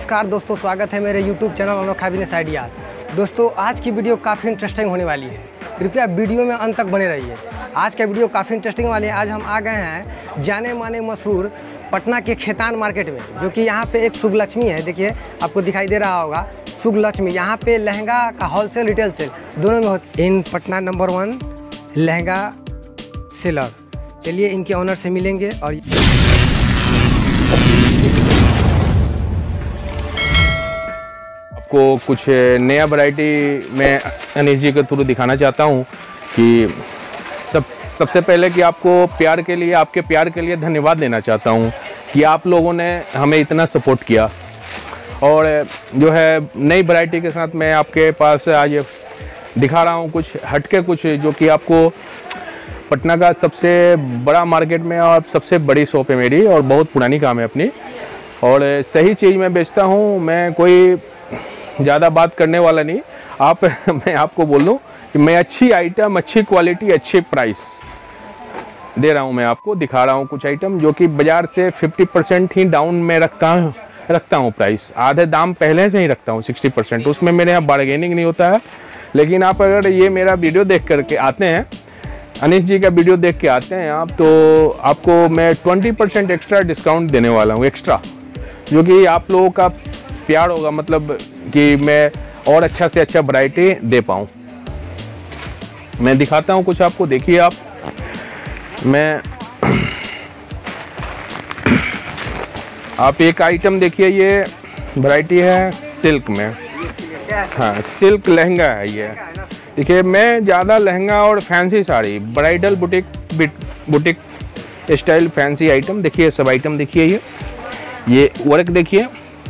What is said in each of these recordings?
नमस्कार दोस्तों, स्वागत है मेरे YouTube channel Anokha business ideas. दोस्तों आज की वीडियो काफ़ी इंटरेस्टिंग होने वाली है, कृपया वीडियो में अंत तक बने रहिए। आज का वीडियो काफ़ी इंटरेस्टिंग वाली है। आज हम आ गए हैं जाने माने मशहूर पटना के खेतान मार्केट में, जो कि यहाँ पे एक शुभ लक्ष्मी है। देखिए आपको दिखाई दे रहा होगा शुभ लक्ष्मी। यहाँ पे लहंगा का होलसेल रिटेल सेल दोनों में होता है। इन पटना नंबर 1 लहंगा सेलर। चलिए इनके ऑनर से मिलेंगे और को कुछ नया वैरायटी मैं अनीश जी के थ्रू दिखाना चाहता हूँ कि सबसे पहले कि आपको प्यार के लिए, आपके प्यार के लिए धन्यवाद देना चाहता हूँ कि आप लोगों ने हमें इतना सपोर्ट किया। और जो है नई वैरायटी के साथ मैं आपके पास आज दिखा रहा हूँ कुछ हटके, कुछ जो कि आपको पटना का सबसे बड़ा मार्केट में और सबसे बड़ी शॉप है मेरी, और बहुत पुरानी काम है अपनी, और सही चीज़ मैं बेचता हूँ। मैं कोई ज़्यादा बात करने वाला नहीं। मैं आपको बोल दूँ कि मैं अच्छी आइटम, अच्छी क्वालिटी, अच्छी प्राइस दे रहा हूँ। मैं आपको दिखा रहा हूँ कुछ आइटम जो कि बाज़ार से 50% ही डाउन में रखता हूँ प्राइस। आधे दाम पहले से ही रखता हूँ 60%। उसमें मेरे यहाँ बार्गेनिंग नहीं होता है। लेकिन आप अगर ये मेरा वीडियो देख करके आते हैं, अनीश जी का वीडियो देख के आते हैं आप, तो आपको मैं 20% एक्स्ट्रा डिस्काउंट देने वाला हूँ, एक्स्ट्रा, जो कि आप लोगों का प्यार होगा, मतलब कि मैं और अच्छा से अच्छा वैरायटी दे पाऊँ। मैं दिखाता हूँ कुछ आपको, देखिए आप एक आइटम देखिए, ये वैरायटी है सिल्क में। हाँ, सिल्क लहंगा है ये। देखिए मैं ज़्यादा लहंगा और fancy sari, bridal boutique style fancy item, देखिए सब आइटम देखिए। ये वर्क देखिए,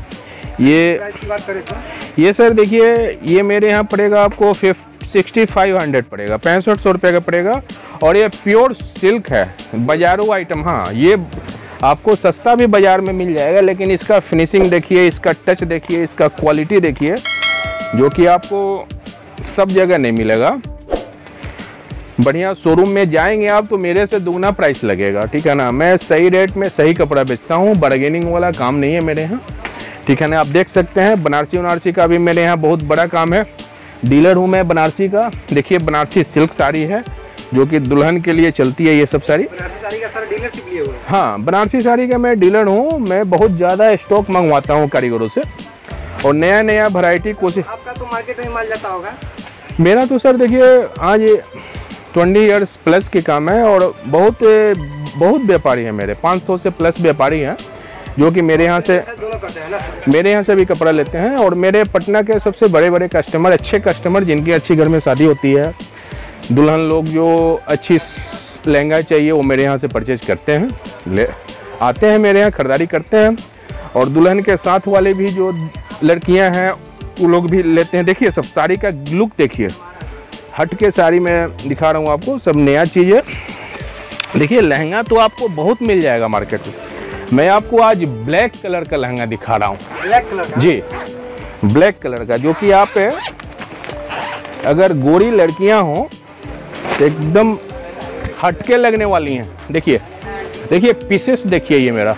ये सर देखिए, ये मेरे यहाँ पड़ेगा आपको 6500 पड़ेगा, 6500 रुपये का पड़ेगा। और ये प्योर सिल्क है, बाजारू आइटम। हाँ, ये आपको सस्ता भी बाज़ार में मिल जाएगा, लेकिन इसका फिनिशिंग देखिए, इसका टच देखिए, इसका क्वालिटी देखिए, जो कि आपको सब जगह नहीं मिलेगा। बढ़िया शोरूम में जाएंगे आप तो मेरे से दुगना प्राइस लगेगा, ठीक है ना। मैं सही रेट में सही कपड़ा बेचता हूँ, बार्गेनिंग वाला काम नहीं है मेरे यहाँ, ठीक है ना। आप देख सकते हैं बनारसी का भी मेरे यहाँ बहुत बड़ा काम है। डीलर हूँ मैं बनारसी का। देखिए बनारसी सिल्क साड़ी है जो कि दुल्हन के लिए चलती है, ये सब साड़ी। बनारसी साड़ी का सारा डीलरशिप लिए हुए हैं। हाँ, बनारसी साड़ी का मैं डीलर हूँ। मैं बहुत ज़्यादा स्टॉक मंगवाता हूँ कारीगरों से, और नया वैरायटी कोशिश। आपका तो मार्केट में माल जाता होगा। मेरा तो सर देखिए आज 20 इयर्स प्लस की काम है, और बहुत व्यापारी हैं मेरे, 500 से प्लस व्यापारी हैं जो कि मेरे यहाँ से भी कपड़ा लेते हैं। और मेरे पटना के सबसे बड़े कस्टमर, अच्छे कस्टमर, जिनकी अच्छी घर में शादी होती है, दुल्हन लोग जो अच्छी लहंगा चाहिए, वो मेरे यहाँ से परचेज करते हैं, आते हैं मेरे यहाँ खरीदारी करते हैं। और दुल्हन के साथ वाले भी जो लड़कियाँ हैं वो लोग भी लेते हैं। देखिए सब साड़ी का लुक देखिए, हट के साड़ी में दिखा रहा हूँ आपको, सब नया चीज़ है। देखिए लहंगा तो आपको बहुत मिल जाएगा मार्केट में। मैं आपको आज ब्लैक कलर का लहंगा दिखा रहा हूँ। ब्लैक कलर का? जी, ब्लैक कलर का, जो कि आप अगर गोरी लड़कियाँ हों तो एकदम हटके लगने वाली हैं। देखिए पीसेस देखिए, ये मेरा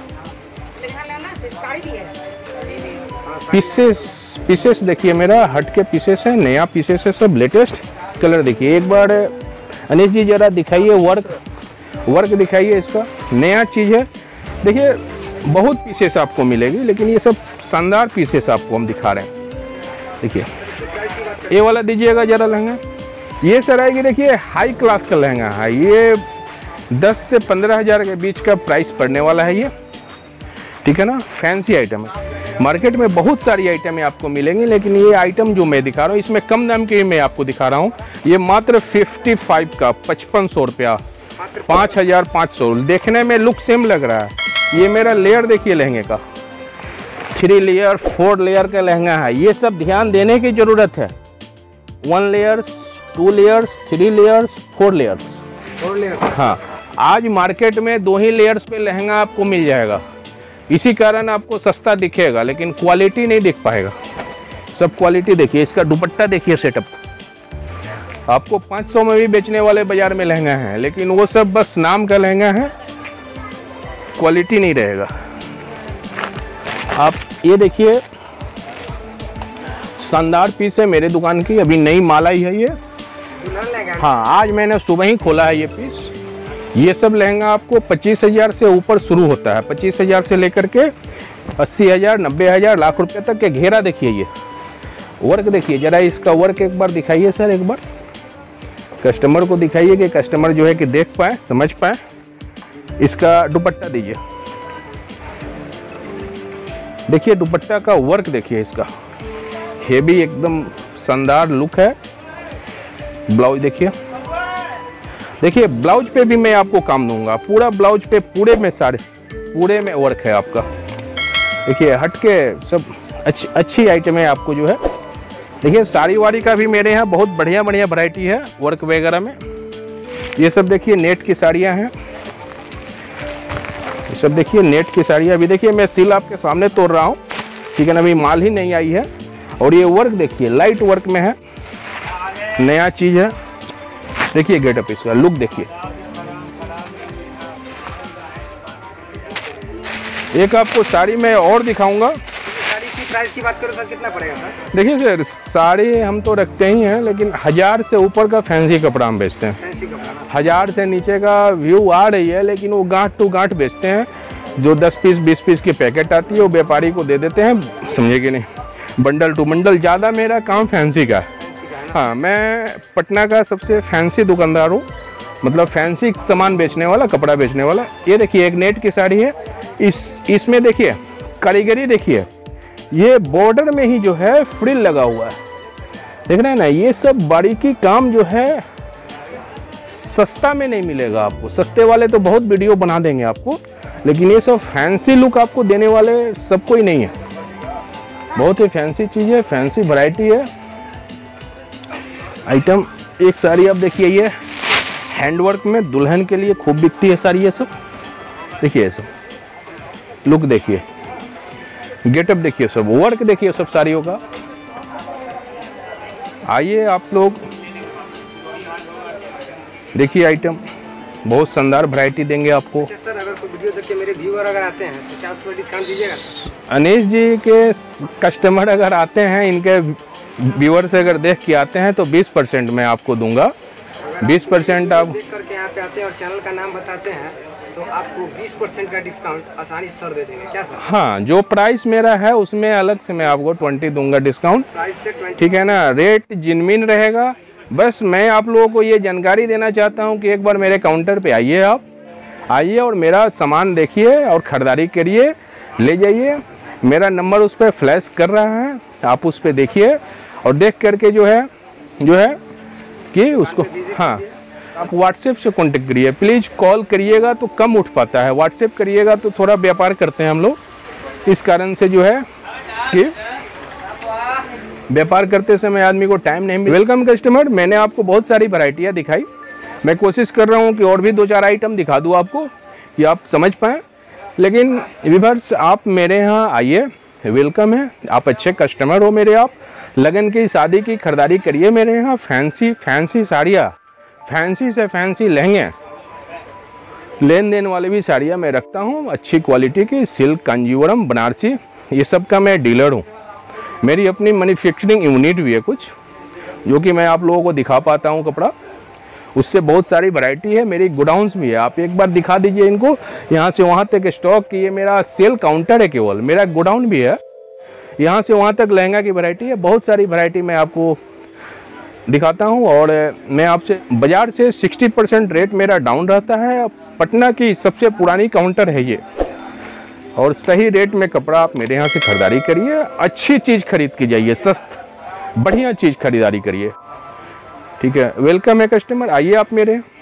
पीसेस देखिए, मेरा हटके पीसेस है, नया पीसेस है, सब लेटेस्ट कलर देखिए। एक बार अनीश जी जरा दिखाइए, वर्क दिखाइए, इसका नया चीज़ है। देखिए बहुत पीसेस आपको मिलेगी, लेकिन ये सब शानदार पीसेस आपको हम दिखा रहे हैं। देखिए ये वाला दीजिएगा जरा लहंगा, ये सर आएगी। देखिए हाई क्लास का लहंगा है, ये 10 से 15 हज़ार के बीच का प्राइस पड़ने वाला है ये, ठीक है ना। फैंसी आइटम है, मार्केट में बहुत सारी आइटमें आपको मिलेंगी, लेकिन ये आइटम जो मैं दिखा रहा हूँ इसमें कम दाम की मैं आपको दिखा रहा हूँ। ये मात्र 55 का 5500 रुपया, 5500। देखने में लुक सेम लग रहा है। ये मेरा लेयर देखिए लहंगे का, 3 लेयर 4 लेयर का लहंगा है। ये सब ध्यान देने की ज़रूरत है। 1 लेयर्स, 2 लेयर्स, 3 लेयर्स, 4 लेयर्स। हाँ, आज मार्केट में 2 ही लेयर्स पे लहंगा आपको मिल जाएगा। इसी कारण आपको सस्ता दिखेगा, लेकिन क्वालिटी नहीं दिख पाएगा। सब क्वालिटी देखिए, इसका दुपट्टा देखिए, सेटअप आपको 500 में भी बेचने वाले बाजार में लहंगा है, लेकिन वो सब बस नाम का लहंगा है, क्वालिटी नहीं रहेगा। आप ये देखिए शानदार पीस है मेरे दुकान की, अभी नई माल आई है ये। हाँ, आज मैंने सुबह ही खोला है ये पीस। ये सब लहंगा आपको 25,000 से ऊपर शुरू होता है, 25,000 से लेकर के 80,000, 90,000, लाख रुपए तक के। घेरा देखिए, ये वर्क देखिए जरा, इसका वर्क एक बार दिखाइए सर, एक बार कस्टमर को दिखाइए कि कस्टमर जो है कि देख पाए, समझ पाए। इसका दुपट्टा दीजिए, देखिए दुपट्टा का वर्क देखिए इसका, हेवी एकदम शानदार लुक है। ब्लाउज देखिए, देखिए ब्लाउज पे भी मैं आपको काम दूंगा, पूरा ब्लाउज पे पूरे में वर्क है आपका। देखिए हट के सब अच्छी आइटम है आपको जो है। देखिए साड़ी वाड़ी का भी मेरे यहाँ बहुत बढ़िया वैरायटी है वर्क वगैरह में। ये सब देखिए नेट की साड़ियाँ हैं, ये सब देखिए नेट की साड़ियाँ। अभी देखिए मैं सिल आपके सामने तोड़ रहा हूँ, ठीक है ना, अभी माल ही नहीं आई है। और ये वर्क देखिए लाइट वर्क में है, नया चीज़ है। देखिए गेटअप इसका, लुक देखिए। एक आपको साड़ी में और दिखाऊंगा। साड़ी की प्राइस की बात करो सर, कितना पड़ेगा सर? देखिए सर, साड़ी हम तो रखते ही हैं, लेकिन 1000 से ऊपर का फैंसी कपड़ा हम बेचते हैं। फैंसी कपड़ा 1000 से नीचे का व्यू आ रही है, लेकिन वो गांठ टू गांठ बेचते हैं। जो 10 पीस 20 पीस की पैकेट आती है वो व्यापारी को दे देते हैं, समझे कि नहीं, बंडल टू बंडल। ज़्यादा मेरा काम फैंसी का है। हाँ, मैं पटना का सबसे फैंसी दुकानदार हूँ, मतलब फैंसी सामान बेचने वाला, कपड़ा बेचने वाला। ये देखिए एक नेट की साड़ी है, इसमें देखिए कारीगरी देखिए, ये बॉर्डर में ही जो है फ्रिल लगा हुआ है, देख रहे हैं ना। ये सब बारीकी काम जो है सस्ता में नहीं मिलेगा आपको। सस्ते वाले तो बहुत वीडियो बना देंगे आपको, लेकिन ये सब फैंसी लुक आपको देने वाले सब कोई नहीं है। बहुत ही फैंसी चीज़ है, फैंसी वैरायटी है आइटम। एक साड़ी आप देखिए, ये हैंडवर्क में दुल्हन के लिए खूब बिकती है साड़ी। ये सब देखिए, सब लुक देखिए, गेटअप देखिए, सब वर्क देखिए सब साड़ियों का। आइए आप लोग देखिए आइटम, बहुत शानदार वैरायटी देंगे आपको। अच्छा सर, अगर कोई वीडियो देख के मेरे व्यूअर अगर आते हैं तो क्या उस पर डिस्काउंट दीजिएगा सर? अनीश जी के कस्टमर अगर आते हैं, इनके व्यूअर से अगर देख के आते हैं तो 20% मैं आपको दूंगा। 20% आप देख करके यहाँ पे आते हैं और चैनल का नाम बताते हैं तो आपको 20% का डिस्काउंट आसानी से सर दे देंगे, क्या सर? हाँ, जो प्राइस मेरा है उसमें अलग से मैं आपको 20 दूंगा डिस्काउंट, प्राइस से 20, ठीक है ना। रेट जिनमिन रहेगा। बस मैं आप लोगों को ये जानकारी देना चाहता हूँ कि एक बार मेरे काउंटर पे आइए, आप आइए और मेरा सामान देखिए और ख़रीदारी करिए, ले जाइए। मेरा नंबर उस पर फ्लैश कर रहा है, आप उस पर देखिए और देख करके जो है कि उसको, हाँ, आप व्हाट्सएप से कांटेक्ट करिए। प्लीज़ कॉल करिएगा तो कम उठ पाता है, व्हाट्सएप करिएगा तो थोड़ा व्यापार करते हैं हम लोग, इस कारण से जो है कि व्यापार करते समय आदमी को टाइम नहीं मिले। वेलकम कस्टमर, मैंने आपको बहुत सारी वैरायटियाँ दिखाई, मैं कोशिश कर रहा हूँ कि और भी 2-4 आइटम दिखा दूँ आपको कि आप समझ पाएँ। लेकिन व्यूअर्स, आप मेरे यहाँ आइए, वेलकम है, आप अच्छे कस्टमर हो मेरे। आप लगन की, शादी की खरीदारी करिए मेरे यहाँ। फैंसी साड़ियाँ, फैंसी से फैंसी लहंगे, लेन देन वाले भी साड़ियाँ मैं रखता हूँ अच्छी क्वालिटी की। सिल्क, कांजीवरम, बनारसी, ये सब का मैं डीलर हूँ। मेरी अपनी मैन्युफैक्चरिंग यूनिट भी है कुछ, जो कि मैं आप लोगों को दिखा पाता हूँ कपड़ा। उससे बहुत सारी वैरायटी है। मेरी गोडाउन्स भी है, आप एक बार दिखा दीजिए इनको, यहाँ से वहाँ तक स्टॉक की। ये मेरा सेल काउंटर है केवल, मेरा गोडाउन भी है, यहाँ से वहाँ तक लहंगा की वैरायटी है। बहुत सारी वैरायटी मैं आपको दिखाता हूँ। और मैं आपसे बाज़ार से 60% रेट मेरा डाउन रहता है। पटना की सबसे पुरानी काउंटर है ये, और सही रेट में कपड़ा आप मेरे यहाँ से खरीदारी करिए। अच्छी चीज़ खरीद के जाइए, बढ़िया चीज़ खरीदारी करिए, ठीक है। वेलकम है कस्टमर, आइए आप मेरे।